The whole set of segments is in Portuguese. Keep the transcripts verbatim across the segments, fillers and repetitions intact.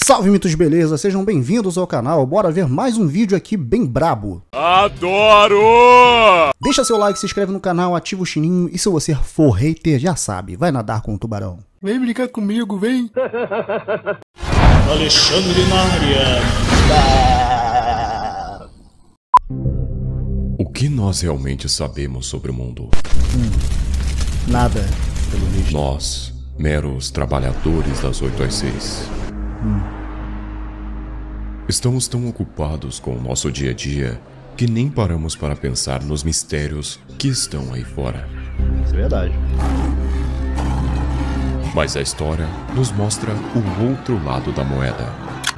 Salve, mitos de beleza, sejam bem-vindos ao canal, bora ver mais um vídeo aqui bem brabo. Adoro! Deixa seu like, se inscreve no canal, ativa o sininho e se você for hater, já sabe, vai nadar com o tubarão. Vem brincar comigo, vem! Alexandre na área. O que nós realmente sabemos sobre o mundo? Hum, nada, pelo visto. Nós, meros trabalhadores das oito às seis. Hum. Estamos tão ocupados com o nosso dia a dia que nem paramos para pensar nos mistérios que estão aí fora. Isso é verdade. Mas a história nos mostra o outro lado da moeda.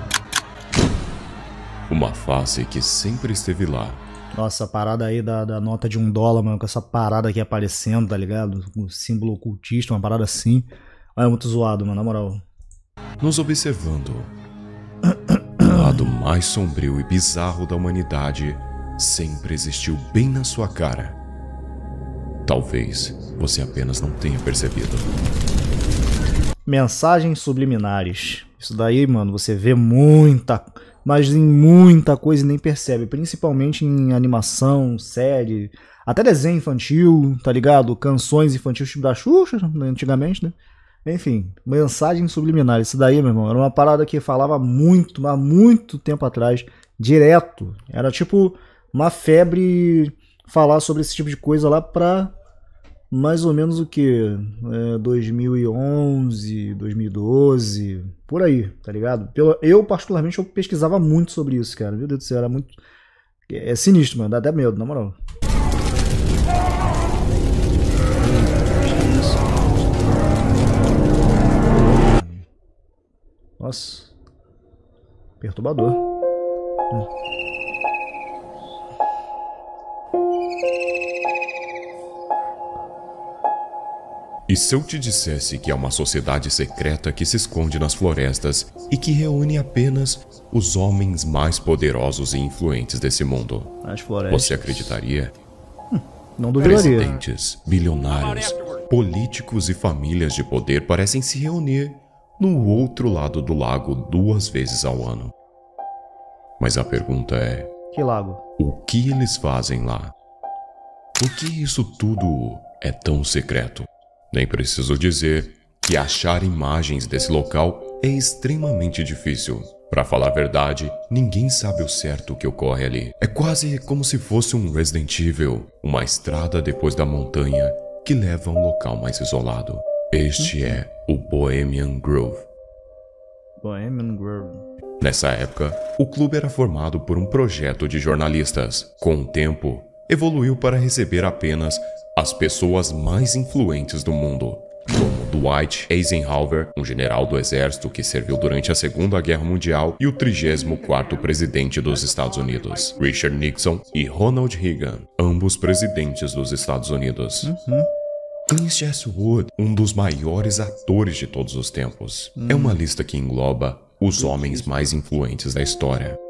Uma face que sempre esteve lá. Nossa, a parada aí da, da nota de um dólar, mano, com essa parada aqui aparecendo, tá ligado? O símbolo ocultista, uma parada assim. É muito zoado, mano, na moral. Nos observando. O lado mais sombrio e bizarro da humanidade sempre existiu bem na sua cara. Talvez você apenas não tenha percebido. Mensagens subliminares. Isso daí, mano, você vê muita, mas em muita coisa e nem percebe. Principalmente em animação, série, até desenho infantil, tá ligado? Canções infantis tipo da Xuxa, antigamente, né? Enfim, mensagens subliminares. Isso daí, meu irmão, era uma parada que falava muito, mas muito tempo atrás, direto. Era tipo uma febre falar sobre esse tipo de coisa lá pra mais ou menos o que? É, dois mil e onze, dois mil e doze, por aí, tá ligado? Pelo, eu, particularmente, eu pesquisava muito sobre isso, cara. Meu Deus do céu, era muito... É sinistro, mano, dá até medo, na moral. Nossa, perturbador. Hum. E se eu te dissesse que é uma sociedade secreta que se esconde nas florestas e que reúne apenas os homens mais poderosos e influentes desse mundo? As florestas. Você acreditaria? Hum, não duvidaria. Presidentes, bilionários, políticos e famílias de poder parecem se reunir no outro lado do lago duas vezes ao ano. Mas a pergunta é... Que lago? O que eles fazem lá? Por que isso tudo é tão secreto? Nem preciso dizer que achar imagens desse local é extremamente difícil. Pra falar a verdade, ninguém sabe o certo que ocorre ali. É quase como se fosse um Resident Evil, uma estrada depois da montanha que leva a um local mais isolado. Este é o Bohemian Grove. Bohemian Grove. Nessa época, o clube era formado por um projeto de jornalistas. Com o tempo, evoluiu para receber apenas as pessoas mais influentes do mundo, como Dwight Eisenhower, um general do exército que serviu durante a Segunda Guerra Mundial e o trigésimo quarto presidente dos Estados Unidos, Richard Nixon e Ronald Reagan, ambos presidentes dos Estados Unidos. Uhum. Clint Eastwood, um dos maiores atores de todos os tempos. Hum. É uma lista que engloba os homens mais influentes da história.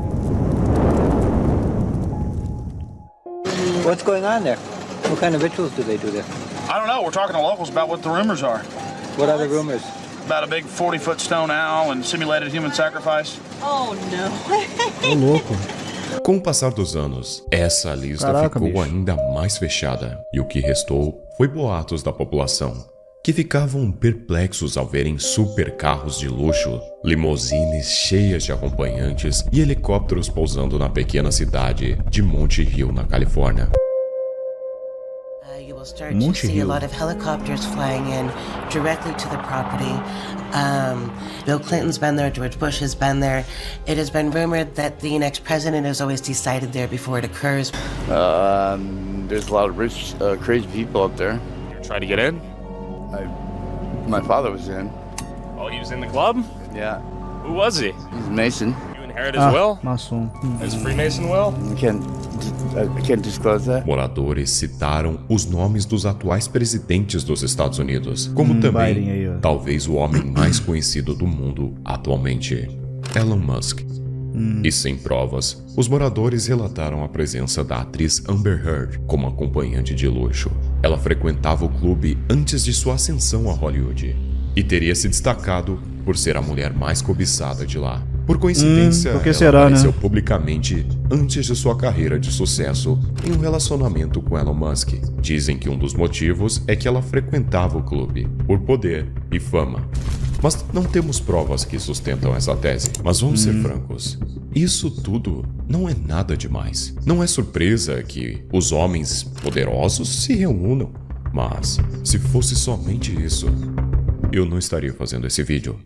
What's going on there? What kind of rituals do they do there? I don't know. We're talking to locals about what the rumors are. What are the rumors? About a big forty-foot stone owl and simulated human sacrifice. Oh, no. Ô, louco. Com o passar dos anos, essa lista Caraca, ficou bicho. ainda mais fechada, e o que restou foi boatos da população, que ficavam perplexos ao verem supercarros de luxo, limusines cheias de acompanhantes e helicópteros pousando na pequena cidade de Monte Hill, na Califórnia. You will start to see a lot of helicopters flying in directly to the property. Um, Bill Clinton's been there, George Bush has been there. It has been rumored that the next president is always decided there before it occurs. Um, there's a lot of rich, uh, crazy people up there. You're trying to get in? I, my father was in. Oh, he was in the club? Yeah. Who was he? He's a Mason. You inherit his Ah, will? maçom. Hum. His Freemason will? I can't, I can't disclose that. Moradores citaram os nomes dos atuais presidentes dos Estados Unidos, como Hum, também, Biden aí, ó. talvez o homem mais conhecido do mundo atualmente, Elon Musk. Hum. E sem provas, os moradores relataram a presença da atriz Amber Heard como acompanhante de luxo. Ela frequentava o clube antes de sua ascensão a Hollywood e teria se destacado por ser a mulher mais cobiçada de lá. Por coincidência, hum, porque ela será, apareceu né? publicamente antes de sua carreira de sucesso em um relacionamento com Elon Musk. Dizem que um dos motivos é que ela frequentava o clube por poder e fama. Mas não temos provas que sustentam essa tese. Mas vamos hum. ser francos. Isso tudo não é nada demais. Não é surpresa que os homens poderosos se reúnam. Mas, se fosse somente isso, eu não estaria fazendo esse vídeo.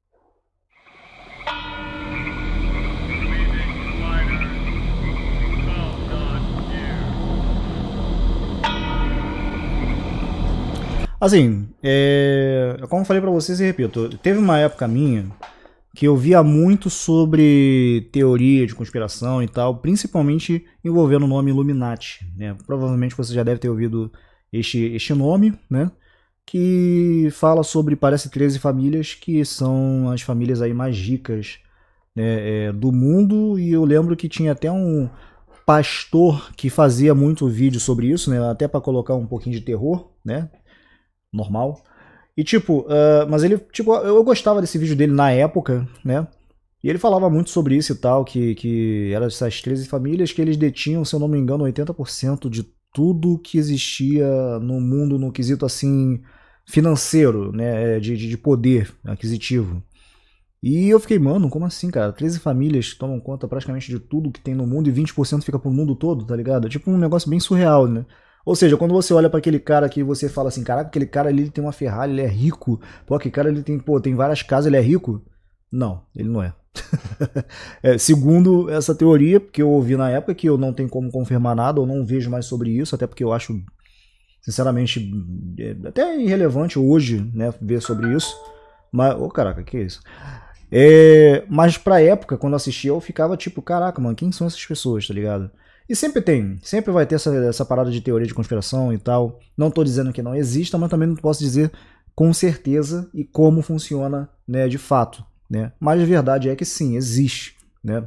Assim, é... como eu falei pra vocês e repito, teve uma época minha que eu via muito sobre teoria de conspiração e tal, principalmente envolvendo o nome Illuminati, né? Provavelmente você já deve ter ouvido este, este nome, né? Que fala sobre, parece, treze famílias que são as famílias aí mais ricas, né, é, do mundo, e eu lembro que tinha até um pastor que fazia muito vídeo sobre isso, né? Até para colocar um pouquinho de terror, né? Normal. E tipo, uh, mas ele, tipo, eu gostava desse vídeo dele na época, né? E ele falava muito sobre isso e tal, que, que eram essas treze famílias que eles detinham, se eu não me engano, oitenta por cento de tudo que existia no mundo no quesito assim financeiro, né? De, de poder aquisitivo. E eu fiquei, mano, como assim, cara? treze famílias tomam conta praticamente de tudo que tem no mundo e vinte por cento fica pro mundo todo, tá ligado? É tipo um negócio bem surreal, né? Ou seja, quando você olha para aquele cara que você fala assim, caraca, aquele cara ali ele tem uma Ferrari, ele é rico. Pô, aquele cara ele tem, pô, tem várias casas, ele é rico. Não, ele não é. É, segundo essa teoria, que eu ouvi na época, que eu não tenho como confirmar nada, eu não vejo mais sobre isso, até porque eu acho, sinceramente, até irrelevante hoje, né, ver sobre isso. Mas, ô, oh, caraca, que é isso? É, mas pra época, quando eu assistia, eu ficava tipo, caraca, mano, quem são essas pessoas, tá ligado? E sempre tem, sempre vai ter essa, essa parada de teoria de conspiração e tal. Não tô dizendo que não exista, mas também não posso dizer com certeza e como funciona, né, de fato, né? Mas a verdade é que sim, existe, né?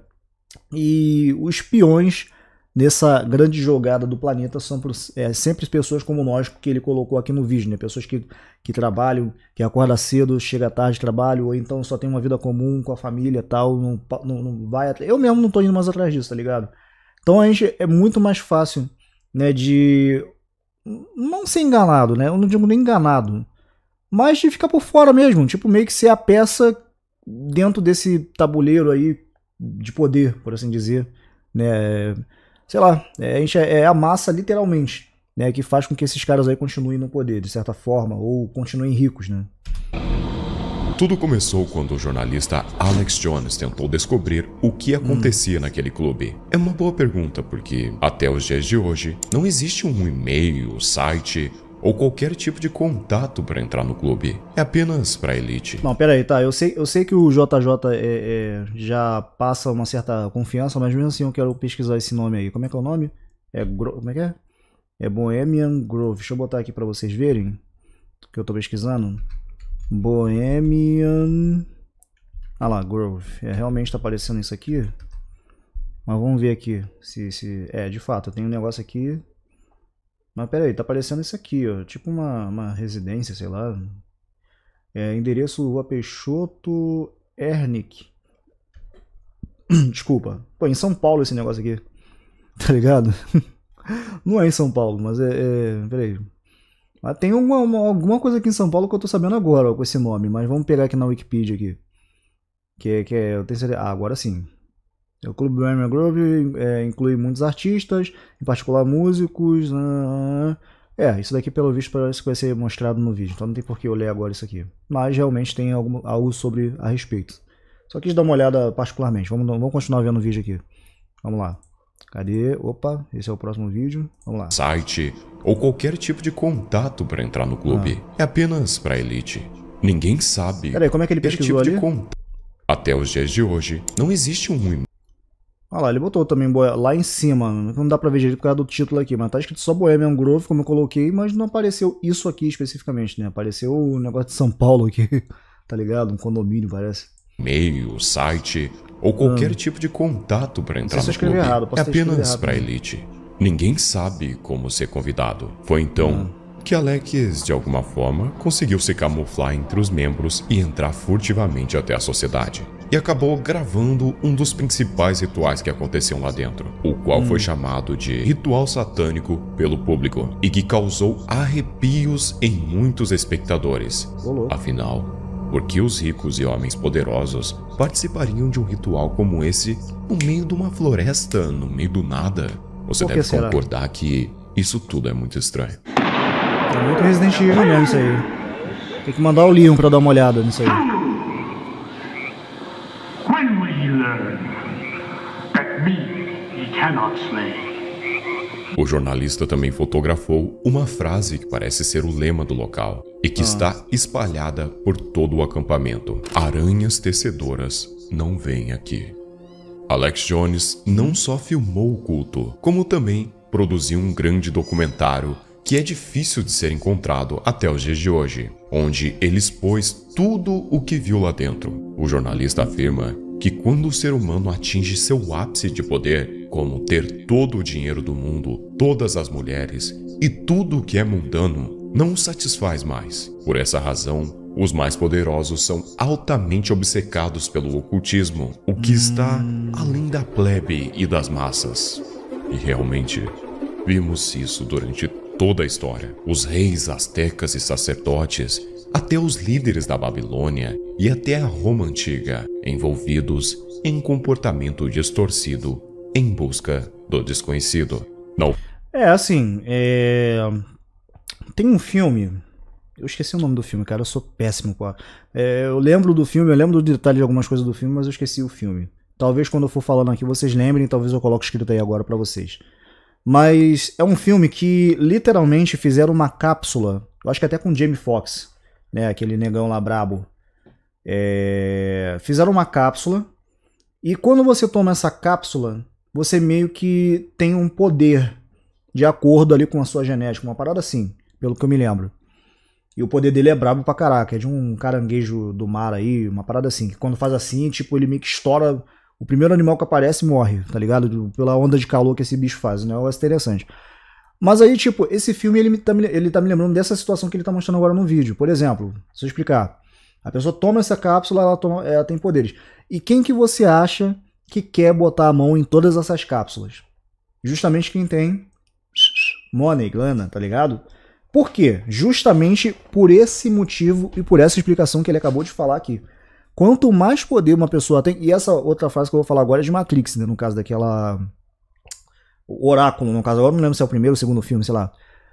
E os peões nessa grande jogada do planeta são é, sempre pessoas como nós, que ele colocou aqui no vídeo, né? Pessoas que, que trabalham, que acordam cedo, chega tarde de trabalho, ou então só tem uma vida comum com a família e tal, não, não, não vai atrás. Eu mesmo não tô indo mais atrás disso, tá ligado? Então a gente é muito mais fácil, né, de não ser enganado, né? Eu não digo nem enganado, mas de ficar por fora mesmo, tipo meio que ser a peça dentro desse tabuleiro aí de poder, por assim dizer, né? Sei lá, a gente é a massa literalmente, né, que faz com que esses caras aí continuem no poder, de certa forma, ou continuem ricos, né? Tudo começou quando o jornalista Alex Jones tentou descobrir o que acontecia hum. naquele clube. É uma boa pergunta, porque até os dias de hoje não existe um e-mail, site ou qualquer tipo de contato para entrar no clube. É apenas para elite. Não, pera aí, tá. Eu sei, eu sei que o J J é, é, já passa uma certa confiança, mas mesmo assim eu quero pesquisar esse nome aí. Como é que é o nome? É Gro... Como é que é? É Bohemian Grove. Deixa eu botar aqui para vocês verem que eu tô pesquisando. Bohemian... Ah lá, Grove. É, realmente tá aparecendo isso aqui. Mas vamos ver aqui. Se, se... É, de fato, eu tenho um negócio aqui. Mas pera aí, tá aparecendo isso aqui, ó. Tipo uma, uma residência, sei lá. É, endereço Rua Peixoto Ernick. Desculpa. Pô, em São Paulo esse negócio aqui. Tá ligado? Não é em São Paulo, mas é... é... Pera aí. Mas tem uma, uma, alguma coisa aqui em São Paulo que eu tô sabendo agora, ó, com esse nome. Mas vamos pegar aqui na Wikipedia aqui. Que é... Que é eu tenho certeza... Ah, agora sim. O Clube Bohemian Grove é, inclui muitos artistas, em particular músicos. Uh, é, isso daqui pelo visto parece que vai ser mostrado no vídeo, então não tem por que eu ler agora isso aqui. Mas realmente tem algum, algo sobre a respeito. Só quis dar uma olhada particularmente. Vamos, vamos continuar vendo o vídeo aqui. Vamos lá. Cadê? Opa, esse é o próximo vídeo. Vamos lá. Site ou qualquer tipo de contato para entrar no clube. Ah. É apenas para elite. Ninguém sabe. Peraí, como é que ele pesquisou tipo ali? De cont... Até os dias de hoje, não existe um... Olha lá, ele botou também lá em cima, não dá pra ver direito por causa do título aqui, mas tá escrito só Bohemian Grove, como eu coloquei, mas não apareceu isso aqui especificamente, né? Apareceu o negócio de São Paulo aqui, tá ligado? Um condomínio, parece. E-mail, site ou qualquer ah. tipo de contato para entrar no clube. Errado, é apenas para elite. Ninguém sabe como ser convidado. Foi então que Alex, de alguma forma, conseguiu se camuflar entre os membros e entrar furtivamente até a sociedade. E acabou gravando um dos principais rituais que aconteciam lá dentro, o qual hum. foi chamado de ritual satânico pelo público e que causou arrepios em muitos espectadores. Olô. Afinal, por que os ricos e homens poderosos participariam de um ritual como esse no meio de uma floresta, no meio do nada? Você deve será? concordar que isso tudo é muito estranho. É muito Resident Evil mesmo isso aí. Tem que mandar o Leon pra dar uma olhada nisso aí. When will he learn that me he cannot slay? O jornalista também fotografou uma frase que parece ser o lema do local e que ah. está espalhada por todo o acampamento. Aranhas tecedoras não vêm aqui. Alex Jones não só filmou o culto, como também produziu um grande documentário que é difícil de ser encontrado até os dias de hoje, onde ele expôs tudo o que viu lá dentro. O jornalista afirma que quando o ser humano atinge seu ápice de poder, como ter todo o dinheiro do mundo, todas as mulheres e tudo o que é mundano, não o satisfaz mais. Por essa razão, os mais poderosos são altamente obcecados pelo ocultismo, o que está além da plebe e das massas. E realmente, vimos isso durante toda a história. Os reis astecas e sacerdotes, até os líderes da Babilônia e até a Roma antiga, envolvidos em comportamento distorcido em busca do desconhecido. Não. É, assim, é... tem um filme, eu esqueci o nome do filme, cara, eu sou péssimo, pô. É, eu lembro do filme, eu lembro do detalhe de algumas coisas do filme, mas eu esqueci o filme. Talvez quando eu for falando aqui vocês lembrem, talvez eu coloque escrito aí agora pra vocês. Mas é um filme que literalmente fizeram uma cápsula, eu acho que até com o Jamie Foxx, né, aquele negão lá brabo. É... Fizeram uma cápsula e quando você toma essa cápsula, você meio que tem um poder de acordo ali com a sua genética, uma parada assim, pelo que eu me lembro. E o poder dele é brabo pra caraca, é de um caranguejo do mar aí, uma parada assim, que quando faz assim, tipo, ele meio que estoura, o primeiro animal que aparece morre, tá ligado? Pela onda de calor que esse bicho faz, né? É um negócio interessante. Mas aí, tipo, esse filme, ele tá, ele tá me lembrando dessa situação que ele tá mostrando agora no vídeo. Por exemplo, se eu explicar, a pessoa toma essa cápsula, ela, toma, ela tem poderes. E quem que você acha que quer botar a mão em todas essas cápsulas? Justamente quem tem money, grana, tá ligado? Por quê? Justamente por esse motivo e por essa explicação que ele acabou de falar aqui. Quanto mais poder uma pessoa tem... E essa outra frase que eu vou falar agora é de Matrix, né? No caso daquela... O Oráculo, no caso. Agora não lembro se é o primeiro ou o segundo filme, sei lá.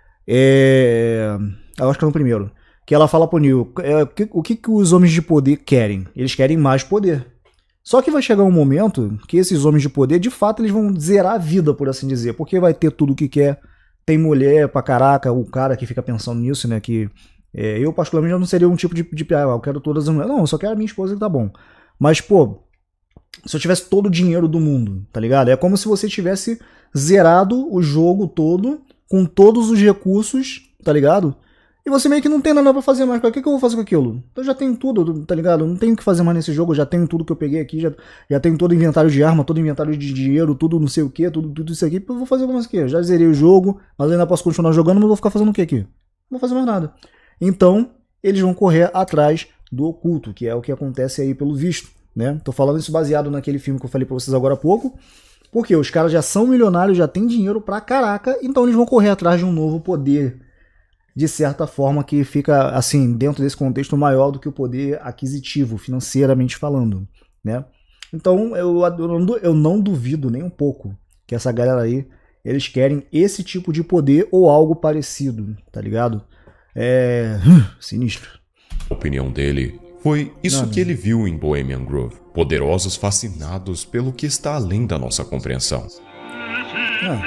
É... Eu acho que é no primeiro. Que ela fala pro Neo, é, o que, que os homens de poder querem? Eles querem mais poder. Só que vai chegar um momento que esses homens de poder, de fato, eles vão zerar a vida, por assim dizer. Porque vai ter tudo o que quer... Tem mulher pra caraca, o cara que fica pensando nisso, né? Que é, eu, particularmente, não seria um tipo de, de ah, eu quero todas as mulheres. Não, eu só quero a minha esposa que tá bom. Mas, pô, se eu tivesse todo o dinheiro do mundo, tá ligado? É como se você tivesse zerado o jogo todo, com todos os recursos, tá ligado? E você meio que não tem nada pra fazer mais. O que, que eu vou fazer com aquilo? Eu já tenho tudo, tá ligado? Eu não tenho o que fazer mais nesse jogo, eu já tenho tudo que eu peguei aqui, já, já tenho todo o inventário de arma, todo o inventário de dinheiro, tudo não sei o que, tudo, tudo isso aqui. Eu vou fazer mais o quê? Eu já zerei o jogo, mas ainda posso continuar jogando, mas eu vou ficar fazendo o que aqui? Não vou fazer mais nada. Então, eles vão correr atrás do oculto, que é o que acontece aí pelo visto, né? Tô falando isso baseado naquele filme que eu falei pra vocês agora há pouco, porque os caras já são milionários, já têm dinheiro pra caraca, então eles vão correr atrás de um novo poder, de certa forma que fica, assim, dentro desse contexto maior do que o poder aquisitivo, financeiramente falando, né? Então, eu, eu, não, eu não duvido nem um pouco que essa galera aí, eles querem esse tipo de poder ou algo parecido, tá ligado? É... sinistro. A opinião dele foi isso não, que ele viu em Bohemian Grove. Poderosos fascinados pelo que está além da nossa compreensão. Ah.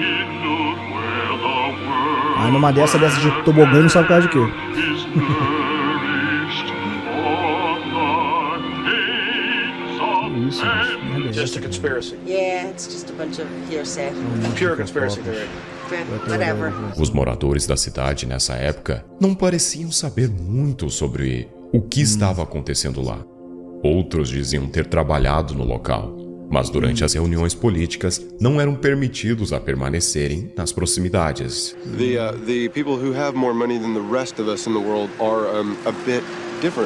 Aí numa dessa, dessa de tobogã, não sabe por causa de quê. Isso, Just a conspiracy. Yeah, it's just a bunch of hearsay. Pure conspiracy theory. Whatever. Os moradores da cidade nessa época não pareciam saber muito sobre o que estava acontecendo lá. Outros diziam ter trabalhado no local, mas durante as reuniões políticas não eram permitidos a permanecerem nas proximidades. The uh, the people who have more money than the rest of us in the world are um, a bit different.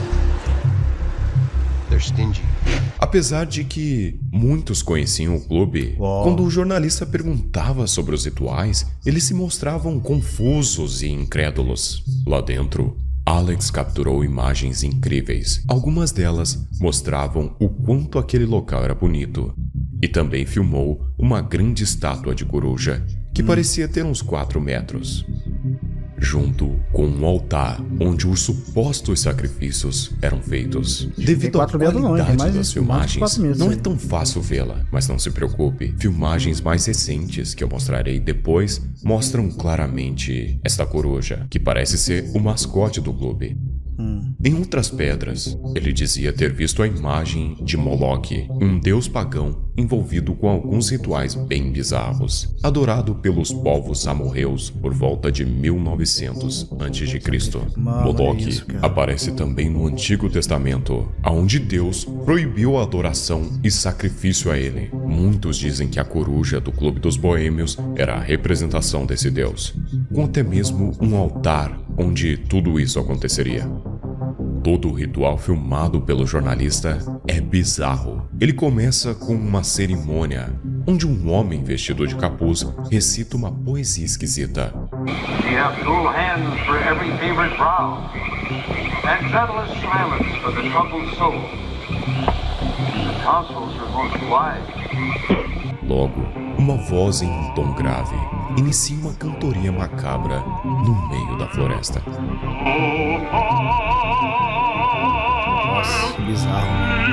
They're stingy. Apesar de que muitos conheciam o clube, Uau. Quando o jornalista perguntava sobre os rituais, eles se mostravam confusos e incrédulos. Lá dentro, Alex capturou imagens incríveis. Algumas delas mostravam o quanto aquele local era bonito. E também filmou uma grande estátua de coruja, que hum. parecia ter uns quatro metros. Junto com um altar onde os supostos sacrifícios eram feitos. Devido à qualidade não, das filmagens, não é tão fácil vê-la, mas não se preocupe. Filmagens mais recentes que eu mostrarei depois mostram claramente esta coruja, que parece ser o mascote do clube. Hum. Em outras pedras, ele dizia ter visto a imagem de Moloch, um deus pagão envolvido com alguns rituais bem bizarros, adorado pelos povos amorreus por volta de mil e novecentos antes de Cristo. Moloch aparece também no Antigo Testamento, onde Deus proibiu a adoração e sacrifício a ele. Muitos dizem que a coruja do Clube dos Boêmios era a representação desse deus, com até mesmo um altar onde tudo isso aconteceria. Todo o ritual filmado pelo jornalista é bizarro. Ele começa com uma cerimônia, onde um homem vestido de capuz recita uma poesia esquisita. We have full hands for every favorite brow, and gentlest silence for the troubled soul. The tonsils are most wide. Logo, uma voz em um tom grave inicia uma cantoria macabra no meio da floresta. Nossa, bizarro.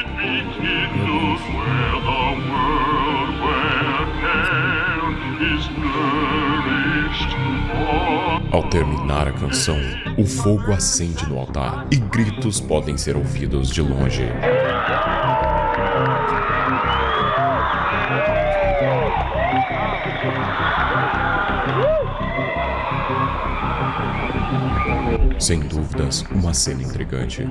Ao terminar a canção, o fogo acende no altar e gritos podem ser ouvidos de longe. Sem dúvidas, uma cena intrigante.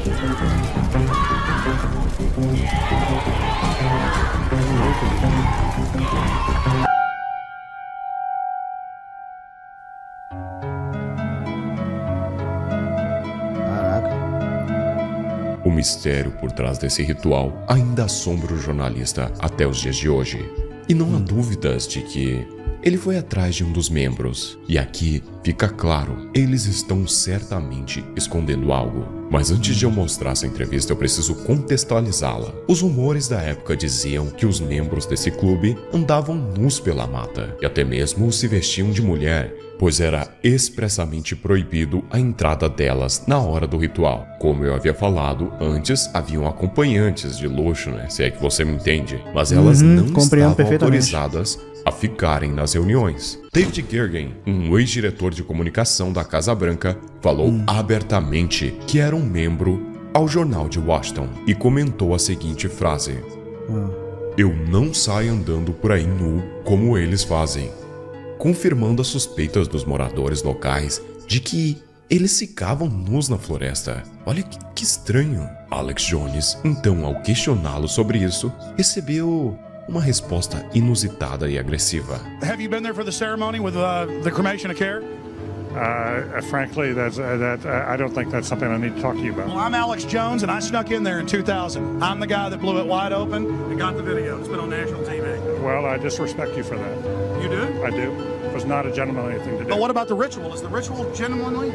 O mistério por trás desse ritual ainda assombra o jornalista até os dias de hoje. E não há dúvidas de que ele foi atrás de um dos membros. E aqui fica claro, eles estão certamente escondendo algo. Mas antes de eu mostrar essa entrevista, eu preciso contextualizá-la. Os rumores da época diziam que os membros desse clube andavam nus pela mata, e até mesmo se vestiam de mulher, pois era expressamente proibido a entrada delas na hora do ritual. Como eu havia falado, antes haviam acompanhantes de luxo, né? Se é que você me entende. Mas elas uhum, não estavam autorizadas a ficarem nas reuniões. David Gergen, um ex-diretor de comunicação da Casa Branca, falou hum. abertamente que era um membro ao jornal de Washington e comentou a seguinte frase: hum. "Eu não saio andando por aí nu como eles fazem", confirmando as suspeitas dos moradores locais de que eles ficavam nus na floresta. Olha que, que estranho. Alex Jones, então, ao questioná-lo sobre isso, recebeu uma resposta inusitada e agressiva. Have you been there for the ceremony with uh, the cremation of care? Uh, frankly, that's, uh, that, uh, I don't think that's something I need to talk to you about. Well, I'm Alex Jones, and I snuck in there in two thousand. I'm the guy that blew it wide open and got the video. It's been on national T V. Well, I disrespect you for that. You do? I do. It was not a gentlemanly thing to do. But what about the ritual? Is the ritual gentlemanly?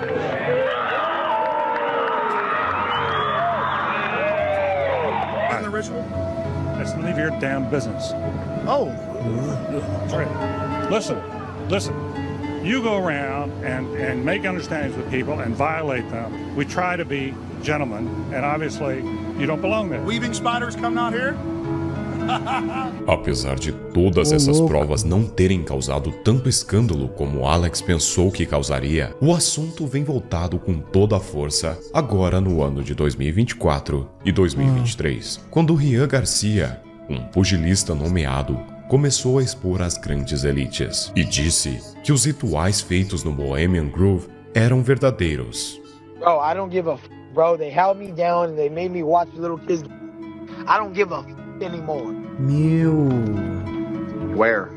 And the ritual? That's none of your damn business. Oh. That's right. Listen, listen. You go around and, and make understandings with people and violate them. We try to be gentlemen, and obviously you don't belong there. Weaving spiders come out here? Apesar de todas essas provas não terem causado tanto escândalo como Alex pensou que causaria, o assunto vem voltado com toda a força agora no ano de dois mil e vinte e quatro e dois mil e vinte e três, quando Ryan Garcia, um pugilista nomeado, começou a expor as grandes elites e disse que os rituais feitos no Bohemian Grove eram verdadeiros. Bro, I don't give a f***, bro. They held me down and they made me watch little kids. I don't give a f***. anymore. Meu. Where?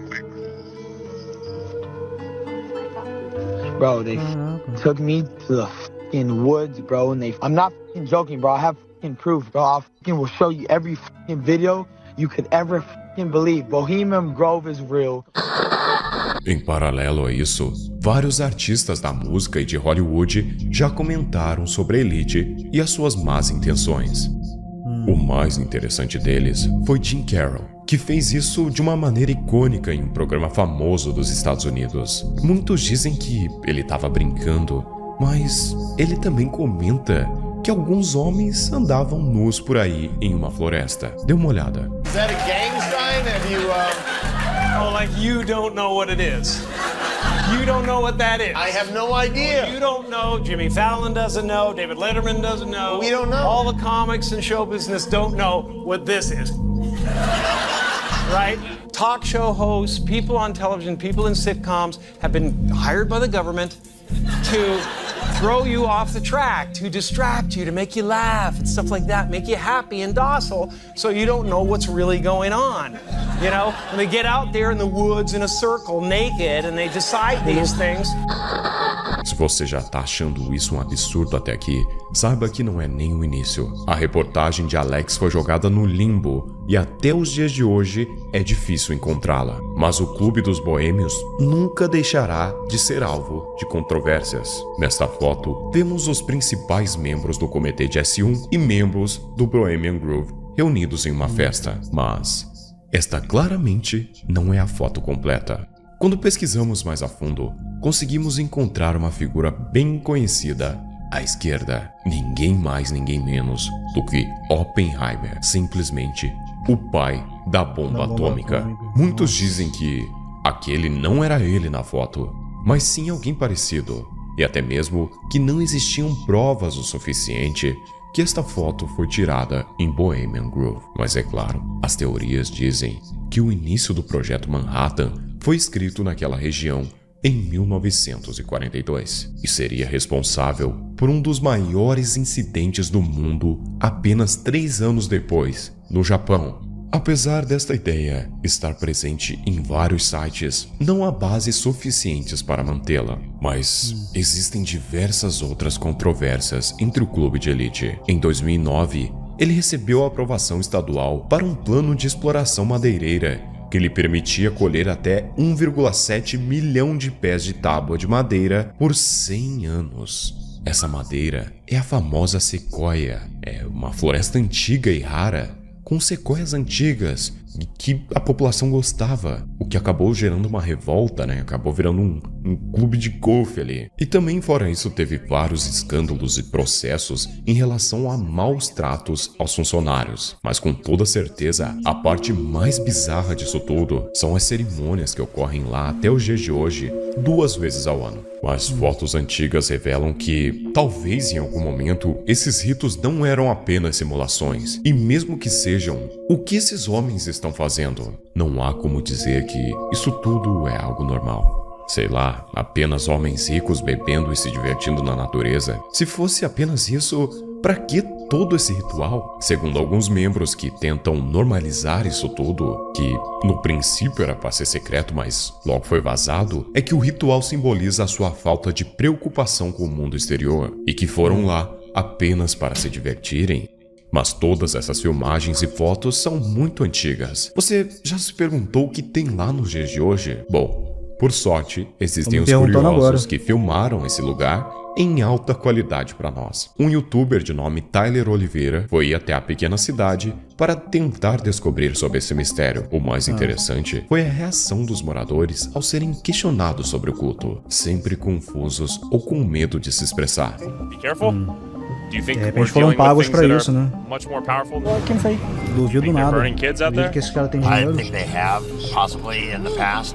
Bro, they f- took me to the fucking woods, bro, and they. I'm not fucking joking, bro. I have fucking proof, bro. I fucking will show you every fucking video you could ever fucking believe. Bohemian Grove is real. Em paralelo a isso, vários artistas da música e de Hollywood já comentaram sobre a Elite e as suas más intenções. O mais interessante deles foi Jim Carroll, que fez isso de uma maneira icônica em um programa famoso dos Estados Unidos. Muitos dizem que ele estava brincando, mas ele também comenta que alguns homens andavam nus por aí em uma floresta. Dê uma olhada. Is that a gang sign? Have you, uh... Oh, like you don't know what it is. You don't know what that is. I have no idea. You don't know. Jimmy Fallon doesn't know. David Letterman doesn't know. We don't know. All the comics and show business don't know what this is. Right? Talk show hosts, people on television, people in sitcoms have been hired by the government to throw you off the track, to distract you, to make you laugh and stuff like that, make you happy and docile so you don't know what's really going on. You know, when they get out there in the woods in a circle naked and they decide these things. Se você já tá achando isso um absurdo até aqui, saiba que não é nem o início. A reportagem de Alex foi jogada no limbo e até os dias de hoje é difícil encontrá-la. Mas o Clube dos Boêmios nunca deixará de ser alvo de controvérsias. Nesta foto, vemos os principais membros do Comitê de S um e membros do Bohemian Grove reunidos em uma festa, mas esta claramente não é a foto completa. Quando pesquisamos mais a fundo, conseguimos encontrar uma figura bem conhecida à esquerda. Ninguém mais, ninguém menos do que Oppenheimer, simplesmente o pai da bomba atômica. Muitos dizem que aquele não era ele na foto, mas sim alguém parecido, e até mesmo que não existiam provas o suficiente que esta foto foi tirada em Bohemian Grove. Mas é claro, as teorias dizem que o início do Projeto Manhattan foi escrito naquela região em mil novecentos e quarenta e dois e seria responsável por um dos maiores incidentes do mundo apenas três anos depois, no Japão. Apesar desta ideia estar presente em vários sites, não há bases suficientes para mantê-la. Mas existem diversas outras controvérsias entre o clube de elite. Em dois mil e nove, ele recebeu a aprovação estadual para um plano de exploração madeireira que lhe permitia colher até um vírgula sete milhão de pés de tábua de madeira por cem anos. Essa madeira é a famosa sequoia, é uma floresta antiga e rara, com sequoias antigas que a população gostava, o que acabou gerando uma revolta, né? Acabou virando um, um clube de golfe ali. E também fora isso teve vários escândalos e processos em relação a maus tratos aos funcionários. Mas com toda certeza, a parte mais bizarra disso tudo são as cerimônias que ocorrem lá até os dias de hoje, duas vezes ao ano. Mas fotos antigas revelam que, talvez em algum momento, esses ritos não eram apenas simulações. E mesmo que sejam, o que esses homens estão fazendo? Não há como dizer que isso tudo é algo normal. Sei lá, apenas homens ricos bebendo e se divertindo na natureza. Se fosse apenas isso, para que todo esse ritual? Segundo alguns membros que tentam normalizar isso tudo, que no princípio era para ser secreto, mas logo foi vazado, é que o ritual simboliza a sua falta de preocupação com o mundo exterior e que foram lá apenas para se divertirem. Mas todas essas filmagens e fotos são muito antigas. Você já se perguntou o que tem lá nos dias de hoje? Bom, por sorte, existem os curiosos agora. que filmaram esse lugar em alta qualidade para nós. Um youtuber de nome Tyler Oliveira foi até a pequena cidade para tentar descobrir sobre esse mistério. O mais interessante foi a reação dos moradores ao serem questionados sobre o culto, sempre confusos ou com medo de se expressar. Be careful. Hum. Do you think De we're repente foram dealing with pagos things pra that isso, are né? much more powerful than Quem foi? Duvido Think they're nada. burning kids out Duvido there? que esse cara tem I dinheiro. think they have, possibly in the past.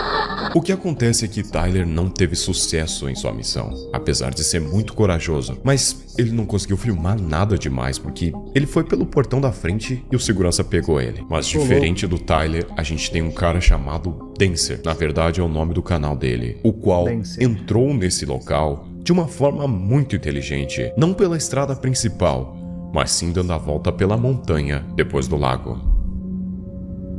O que acontece é que Tyler não teve sucesso em sua missão, apesar de ser muito corajoso, mas ele não conseguiu filmar nada demais porque ele foi pelo portão da frente e o segurança pegou ele. Mas diferente do Tyler, a gente tem um cara chamado Dancer, na verdade é o nome do canal dele, o qual Dancer. entrou nesse local de uma forma muito inteligente, não pela estrada principal, mas sim dando a volta pela montanha depois do lago.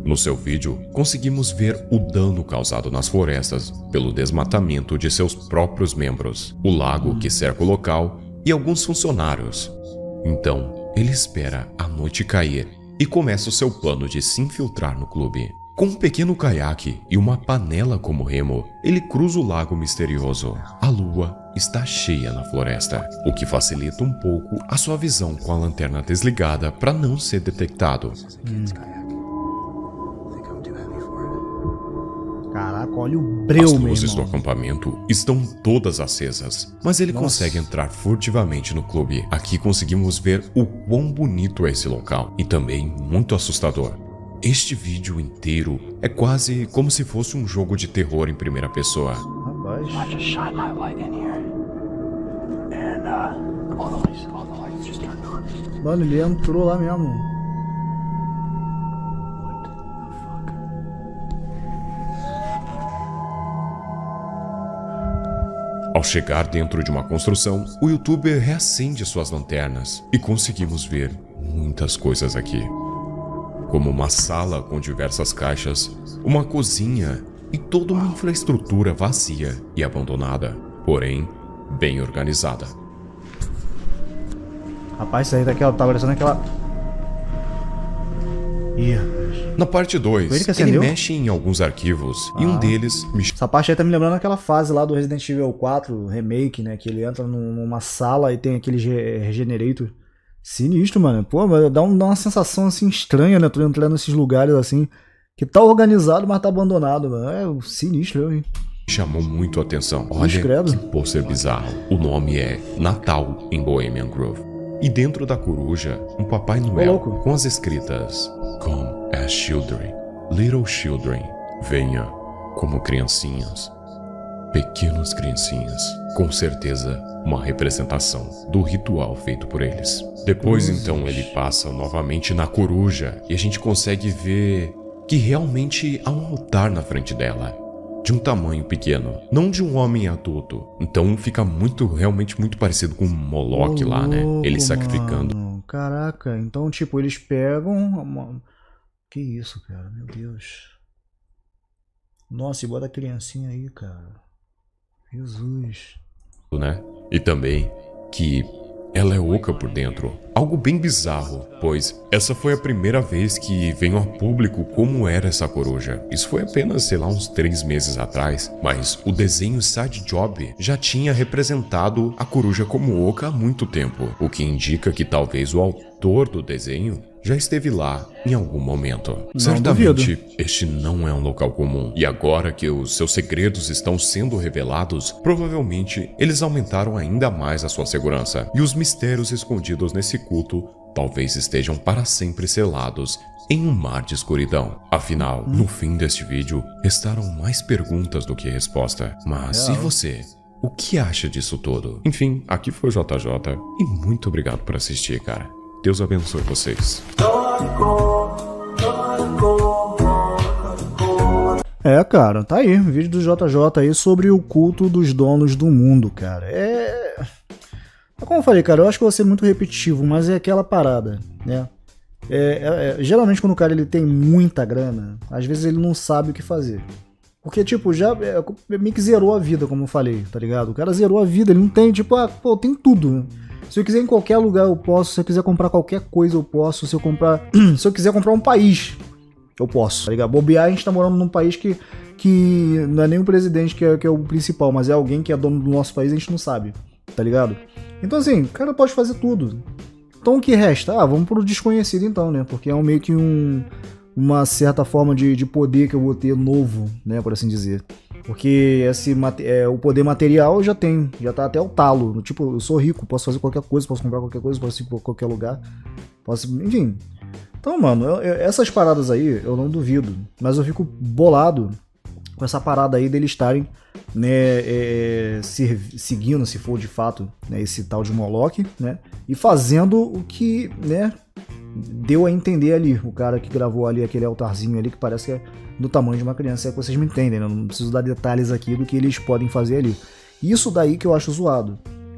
No seu vídeo, conseguimos ver o dano causado nas florestas pelo desmatamento de seus próprios membros, o lago que cerca o local e alguns funcionários. Então, ele espera a noite cair e começa o seu plano de se infiltrar no clube. Com um pequeno caiaque e uma panela como remo, ele cruza o lago misterioso. A lua está cheia na floresta, o que facilita um pouco a sua visão com a lanterna desligada para não ser detectado. Hum. Caraca, olha o breu, As meu luzes irmão. do acampamento estão todas acesas, mas ele Nossa. consegue entrar furtivamente no clube. Aqui conseguimos ver o quão bonito é esse local e também muito assustador. Este vídeo inteiro é quase como se fosse um jogo de terror em primeira pessoa. Rapaz. Mano, ele entrou lá mesmo. Ao chegar dentro de uma construção, o youtuber reacende suas lanternas e conseguimos ver muitas coisas aqui. Como uma sala com diversas caixas, uma cozinha e toda uma infraestrutura vazia e abandonada, porém bem organizada. Rapaz, isso aí daquela, tá parecendo aquela... Ih, Na parte dois, Foi ele que ele acendeu? mexe em alguns arquivos e um Ah. deles me Essa parte aí tá me lembrando aquela fase lá do Resident Evil quatro Remake, né? Que ele entra num- numa sala e tem aquele ge- Regenerator. Sinistro, mano. Pô, mas dá, um- dá uma sensação assim estranha, né? Tu entrar nesses lugares assim, que tá organizado, mas tá abandonado, mano. É sinistro, eu, hein? chamou muito a atenção. Cruz Olha credo. que pôster bizarro. O nome é Natal em Bohemian Grove. E dentro da coruja, um Papai Noel louco. com as escritas Come as children, little children. Venha como criancinhas. Pequenas criancinhas. Com certeza, uma representação do ritual feito por eles. Depois, então, ele passa novamente na coruja e a gente consegue ver que realmente há um altar na frente dela. De um tamanho pequeno, não de um homem adulto. Então fica muito, realmente muito parecido com um Moloch Ô, lá, né? louco, Ele sacrificando. mano. Caraca, então, tipo, eles pegam. uma- Que isso, cara? Meu Deus. Nossa, e bota a criancinha aí, cara. Jesus. Né? E também que ela é oca por dentro. Algo bem bizarro, pois essa foi a primeira vez que veio a público como era essa coruja. Isso foi apenas, sei lá, uns três meses atrás, mas o desenho Side Job já tinha representado a coruja como oca há muito tempo, o que indica que talvez o autor do desenho já esteve lá em algum momento. Não Certamente, duvido. este não é um local comum. E agora que os seus segredos estão sendo revelados, provavelmente eles aumentaram ainda mais a sua segurança. E os mistérios escondidos nesse culto talvez estejam para sempre selados em um mar de escuridão. Afinal, no fim deste vídeo, restaram mais perguntas do que resposta. Mas e Real. você? O que acha disso tudo? Enfim, aqui foi o J J e muito obrigado por assistir, cara. Deus abençoe vocês. É, cara, tá aí, vídeo do J J aí sobre o culto dos donos do mundo, cara. É. É como eu falei, cara, eu acho que eu vou ser muito repetitivo, mas é aquela parada, né? É, é, é, geralmente quando o cara ele tem muita grana, às vezes ele não sabe o que fazer. Porque, tipo, já é, meio que zerou a vida, como eu falei, tá ligado? O cara zerou a vida, ele não tem, tipo, ah, pô, tem tudo, né? Se eu quiser ir em qualquer lugar eu posso, se eu quiser comprar qualquer coisa eu posso, se eu comprar. Se eu quiser comprar um país, eu posso, tá ligado? Bobear, a gente tá morando num país que, que não é nem o presidente que é, que é o principal, mas é alguém que é dono do nosso país, a gente não sabe, tá ligado? Então assim, o cara pode fazer tudo. Então o que resta? Ah, vamos pro desconhecido então, né? Porque é um, meio que um, uma certa forma de, de poder que eu vou ter novo, né, por assim dizer. Porque esse, é, o poder material eu já tenho, já tá até o talo. Tipo, eu sou rico, posso fazer qualquer coisa, posso comprar qualquer coisa, posso ir pra qualquer lugar. Posso, enfim. Então, mano, eu, eu, essas paradas aí eu não duvido. Mas eu fico bolado com essa parada aí deles estarem, né, é, se, seguindo, se for de fato, né, esse tal de Moloch, né, e fazendo o que, né, deu a entender ali, o cara que gravou ali aquele altarzinho ali que parece que é do tamanho de uma criança, é que vocês me entendem, né? Não preciso dar detalhes aqui do que eles podem fazer ali. Isso daí que eu acho zoado.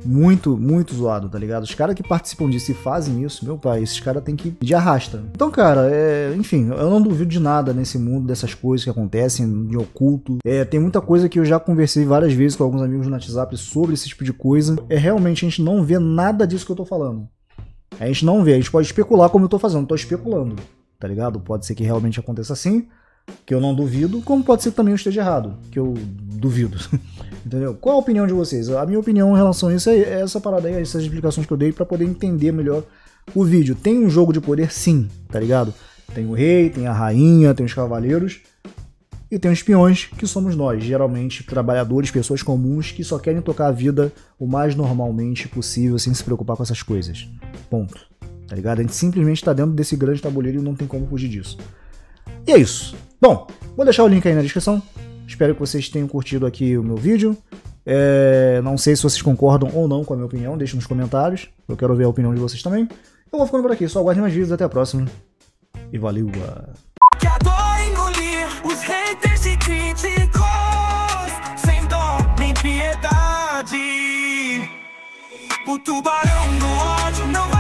muito, muito zoado, tá ligado? Os caras que participam disso e fazem isso, meu pai, esses caras tem que ir de arrasta. Então, cara, é, enfim, eu não duvido de nada nesse mundo, dessas coisas que acontecem, de oculto. É, tem muita coisa que eu já conversei várias vezes com alguns amigos no WhatsApp sobre esse tipo de coisa. É realmente, a gente não vê nada disso que eu tô falando. A gente não vê, a gente pode especular como eu tô fazendo, eu tô especulando, tá ligado? Pode ser que realmente aconteça assim, que eu não duvido, como pode ser que também eu esteja errado, que eu duvido. Entendeu? Qual a opinião de vocês? A minha opinião em relação a isso é essa parada aí, essas explicações que eu dei pra poder entender melhor o vídeo. Tem um jogo de poder, sim, tá ligado? Tem o rei, tem a rainha, tem os cavaleiros e tem os espiões, que somos nós, geralmente trabalhadores, pessoas comuns que só querem tocar a vida o mais normalmente possível, sem se preocupar com essas coisas. Ponto. Tá ligado? A gente simplesmente tá dentro desse grande tabuleiro e não tem como fugir disso. E é isso. Bom, vou deixar o link aí na descrição. Espero que vocês tenham curtido aqui o meu vídeo. É, não sei se vocês concordam ou não com a minha opinião, deixem nos comentários. Eu quero ver a opinião de vocês também. Eu vou ficando por aqui, só aguardem mais vídeos, até a próxima. E valeu! Que adora engolir os haters e críticos, sem dó nem piedade. O tubarão do ódio não